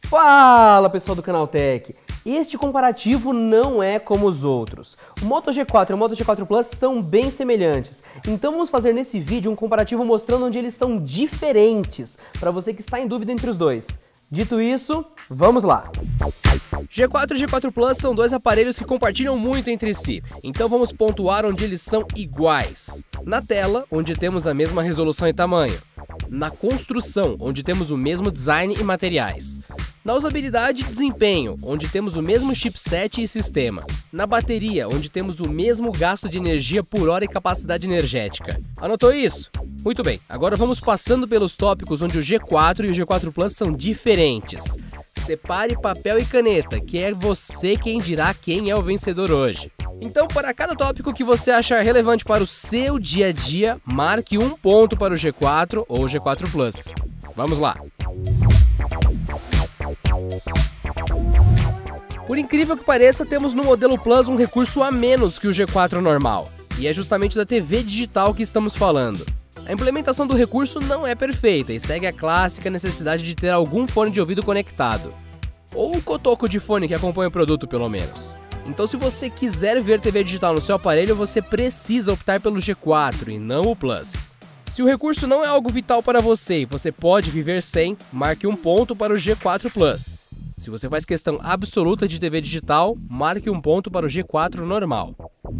Fala pessoal do Canaltech! Este comparativo não é como os outros. O Moto G4 e o Moto G4 Plus são bem semelhantes, então vamos fazer nesse vídeo um comparativo mostrando onde eles são diferentes, para você que está em dúvida entre os dois. Dito isso, vamos lá! G4 e G4 Plus são dois aparelhos que compartilham muito entre si, então vamos pontuar onde eles são iguais. Na tela, onde temos a mesma resolução e tamanho. Na construção, onde temos o mesmo design e materiais. Na usabilidade e desempenho, onde temos o mesmo chipset e sistema. Na bateria, onde temos o mesmo gasto de energia por hora e capacidade energética. Anotou isso? Muito bem, agora vamos passando pelos tópicos onde o G4 e o G4 Plus são diferentes. Separe papel e caneta, que é você quem dirá quem é o vencedor hoje. Então, para cada tópico que você achar relevante para o seu dia a dia, marque um ponto para o G4 ou o G4 Plus. Vamos lá! Por incrível que pareça, temos no modelo Plus um recurso a menos que o G4 normal, e é justamente da TV digital que estamos falando. A implementação do recurso não é perfeita e segue a clássica necessidade de ter algum fone de ouvido conectado, ou um cotoco de fone que acompanha o produto pelo menos. Então, se você quiser ver TV digital no seu aparelho, você precisa optar pelo G4 e não o Plus. Se o recurso não é algo vital para você e você pode viver sem, marque um ponto para o G4 Plus. Se você faz questão absoluta de TV digital, marque um ponto para o G4 normal.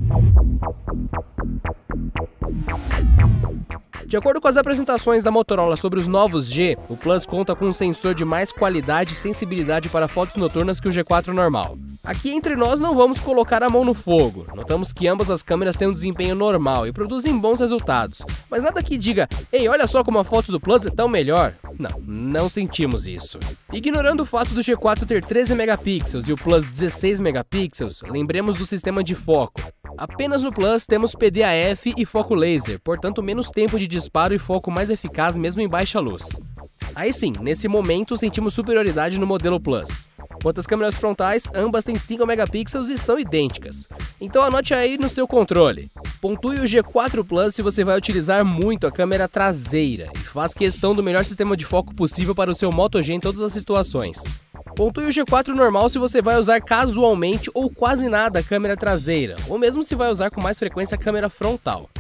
De acordo com as apresentações da Motorola sobre os novos G, o Plus conta com um sensor de mais qualidade e sensibilidade para fotos noturnas que o G4 normal. Aqui entre nós não vamos colocar a mão no fogo, notamos que ambas as câmeras têm um desempenho normal e produzem bons resultados, mas nada que diga, ei, olha só como a foto do Plus é tão melhor. Não sentimos isso. Ignorando o fato do G4 ter 13 megapixels e o Plus 16 megapixels, lembremos do sistema de foco. Apenas no Plus temos PDAF e foco laser, portanto menos tempo de disparo e foco mais eficaz mesmo em baixa luz. Aí sim, nesse momento sentimos superioridade no modelo Plus. Quanto às câmeras frontais, ambas têm 5 megapixels e são idênticas. Então anote aí no seu controle. Pontue o G4 Plus se você vai utilizar muito a câmera traseira e faz questão do melhor sistema de foco possível para o seu Moto G em todas as situações. Pontue o G4 normal se você vai usar casualmente ou quase nada a câmera traseira, ou mesmo se vai usar com mais frequência a câmera frontal.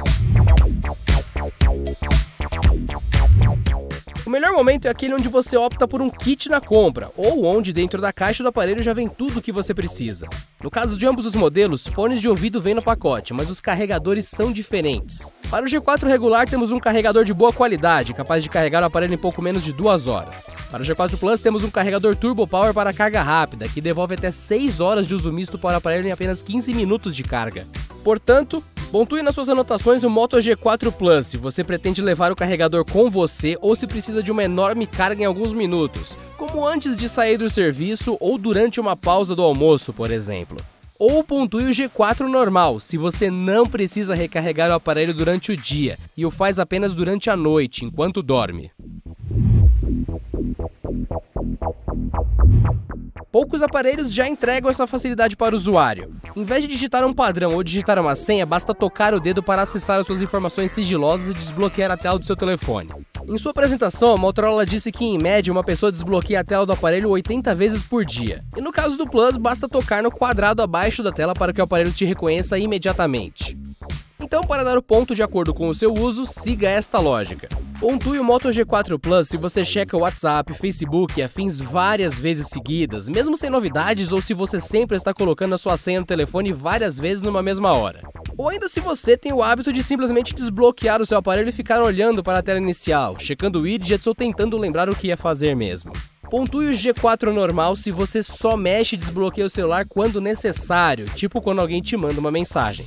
O melhor momento é aquele onde você opta por um kit na compra, ou onde dentro da caixa do aparelho já vem tudo o que você precisa. No caso de ambos os modelos, fones de ouvido vêm no pacote, mas os carregadores são diferentes. Para o G4 regular temos um carregador de boa qualidade, capaz de carregar o aparelho em pouco menos de 2 horas. Para o G4 Plus temos um carregador Turbo Power para carga rápida, que devolve até 6 horas de uso misto para o aparelho em apenas 15 minutos de carga. Portanto, pontue nas suas anotações o Moto G4 Plus se você pretende levar o carregador com você ou se precisa de uma enorme carga em alguns minutos, como antes de sair do serviço ou durante uma pausa do almoço, por exemplo. Ou pontue o G4 normal, se você não precisa recarregar o aparelho durante o dia e o faz apenas durante a noite, enquanto dorme. Poucos aparelhos já entregam essa facilidade para o usuário. Em vez de digitar um padrão ou digitar uma senha, basta tocar o dedo para acessar as suas informações sigilosas e desbloquear a tela do seu telefone. Em sua apresentação, a Motorola disse que, em média, uma pessoa desbloqueia a tela do aparelho 80 vezes por dia. E no caso do Plus, basta tocar no quadrado abaixo da tela para que o aparelho te reconheça imediatamente. Então, para dar o ponto de acordo com o seu uso, siga esta lógica. Pontue o Moto G4 Plus se você checa o WhatsApp, Facebook e afins várias vezes seguidas, mesmo sem novidades ou se você sempre está colocando a sua senha no telefone várias vezes numa mesma hora. Ou ainda se você tem o hábito de simplesmente desbloquear o seu aparelho e ficar olhando para a tela inicial, checando widgets ou tentando lembrar o que ia fazer mesmo. Pontue o G4 normal se você só mexe e desbloqueia o celular quando necessário, tipo quando alguém te manda uma mensagem.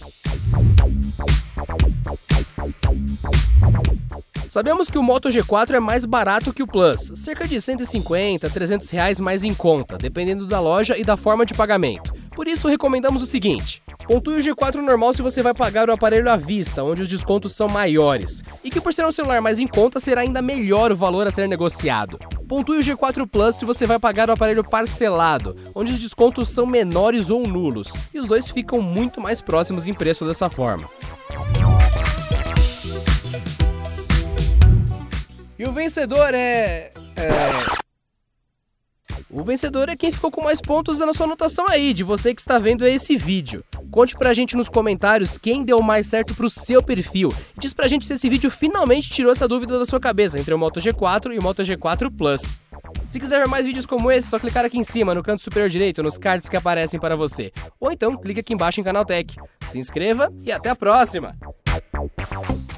Sabemos que o Moto G4 é mais barato que o Plus, cerca de 150 a 300 reais mais em conta, dependendo da loja e da forma de pagamento. Por isso, recomendamos o seguinte: pontue o G4 normal se você vai pagar o aparelho à vista, onde os descontos são maiores, e que por ser um celular mais em conta, será ainda melhor o valor a ser negociado. Pontue o G4 Plus se você vai pagar o aparelho parcelado, onde os descontos são menores ou nulos, e os dois ficam muito mais próximos em preço dessa forma. E o vencedor é... O vencedor é quem ficou com mais pontos na sua anotação aí, de você que está vendo esse vídeo. Conte pra gente nos comentários quem deu mais certo pro seu perfil. Diz pra gente se esse vídeo finalmente tirou essa dúvida da sua cabeça entre o Moto G4 e o Moto G4 Plus. Se quiser ver mais vídeos como esse, é só clicar aqui em cima, no canto superior direito, nos cards que aparecem para você. Ou então, clique aqui embaixo em Canaltech. Se inscreva e até a próxima!